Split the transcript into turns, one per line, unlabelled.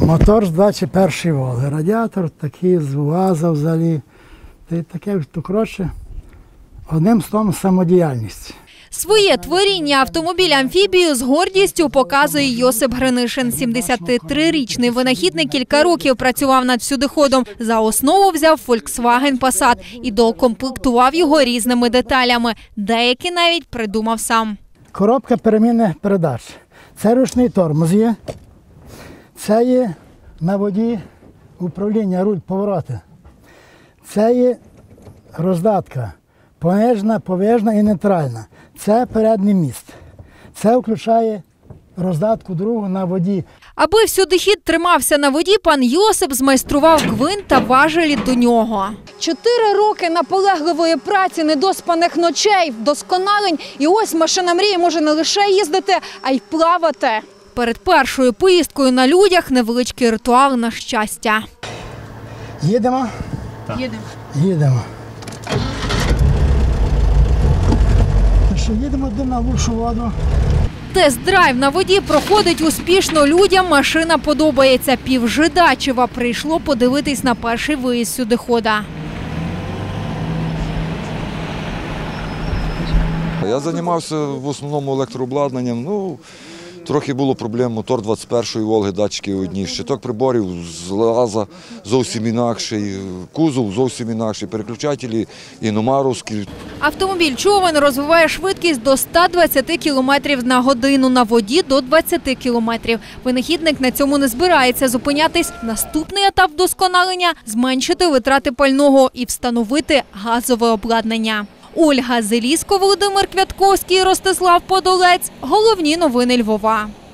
Мотор з 21-ї Волги. Радіатор такий з УАЗа взагалі. Таке, коротше, одним словом, самодіяльність.
Своє творіння автомобіль-амфібію з гордістю показує Йосип Гринишин. 73-річний винахідник кілька років працював над всюдиходом. За основу взяв Volkswagen Passat і доукомплектував його різними деталями. Деякі навіть придумав сам.
Коробка перемінних передач. Це ручний тормоз є. Це є на воді управління, руль, повороти. Це є роздатка. Понижна, повижна і нейтральна. Це передній міст. Це включає роздатку другу на воді.
Аби всюдихід тримався на воді, пан Йосип змайстрував гвинт та важелі до нього. 4 роки наполегливої праці, недоспаних ночей, вдосконалень. І ось машина мрії може не лише їздити, а й плавати. Перед першою поїздкою на людях невеличкий ритуал на щастя.
Їдемо?
Так. Їдемо.
Їдемо. Їдемо на лучшу воду.
Тест-драйв на воді проходить успішно. Людям машина подобається. Півжидачева прийшло подивитись на перший виїзд сюдихода.
Я займався в основному електрообладнанням. Трохи було проблем. Мотор 21-ї Волги, датчики одні, щиток приборів з ЛАЗа зовсім інакший, кузов зовсім інакший, переключателі іномаровські.
Автомобіль-човен розвиває швидкість до 120 км на годину, на воді – до 20 км. Винахідник на цьому не збирається зупинятись. Наступний етап вдосконалення – зменшити витрати пального і встановити газове обладнання. Ольга Зеліско, Володимир Квятковський, Ростислав Подолець. Головні новини Львова.